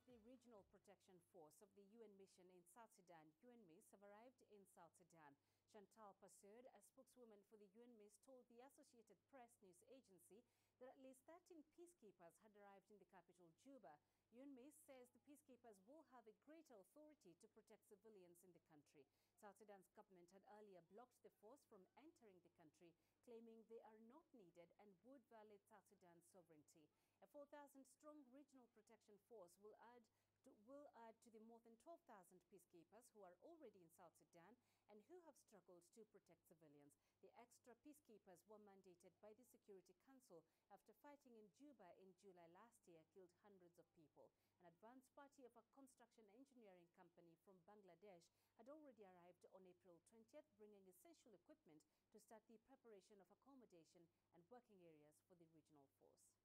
of the Regional Protection Force of the UN mission in South Sudan, UNMISS, have arrived in South Sudan. Shantal Persaud, a spokeswoman for the UNMISS, told the Associated Press news agency that at least 13 peacekeepers had arrived in the capital, Juba. UNMISS says the peacekeepers will have a greater authority to protect civilians in the country. South Sudan's government had earlier blocked the force from entering the country, claiming they are not needed and would violate South Sudan's sovereignty. A 4,000-strong regional protection force will add to the more than 12,000 peacekeepers who are already in South Sudan and who have struggled to protect civilians. The extra peacekeepers were mandated by the Security Council after fighting in Juba in July last year killed hundreds of people. An advance party of a construction engineering company from Bangladesh had already arrived on April 20th, bringing essential equipment to start the preparation of accommodation and working areas for the regional force.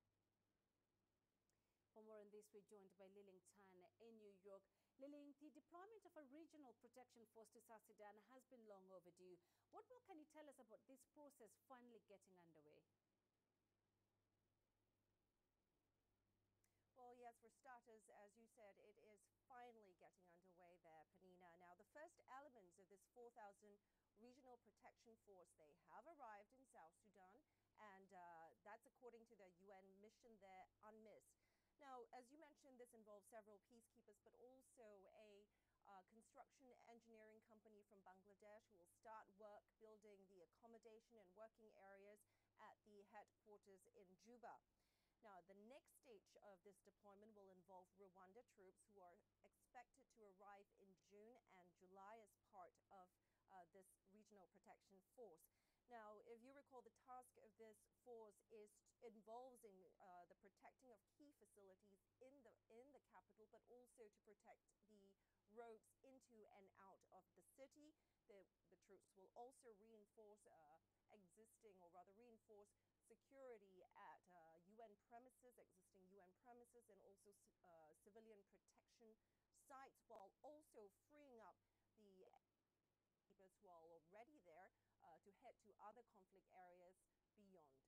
For more on this, we're joined by Liling Tan in New York. Liling, the deployment of a regional protection force to South Sudan has been long overdue. What more can you tell us about this process finally getting underway? Well, yes, for starters, as you said, it is finally getting underway there, Panina. Now, the first elements of this 4,000 regional protection force, they have arrived in South Sudan, and that's according to the UN mission there, UNMISS. Now, as you mentioned, this involves several peacekeepers, but also a construction engineering company from Bangladesh who will start work building the accommodation and working areas at the headquarters in Juba. Now, the next stage of this deployment will involve Rwanda troops who are expected to arrive in June and July as part of this regional protection force. Now, if you recall, the task of this force involves the protecting of key facilities in the capital, but also to protect the roads into and out of the city. The troops will also reinforce reinforce security at existing UN premises, and also civilian protection sites, while also freeing up the peacekeepers who are already there to head to other conflict areas beyond.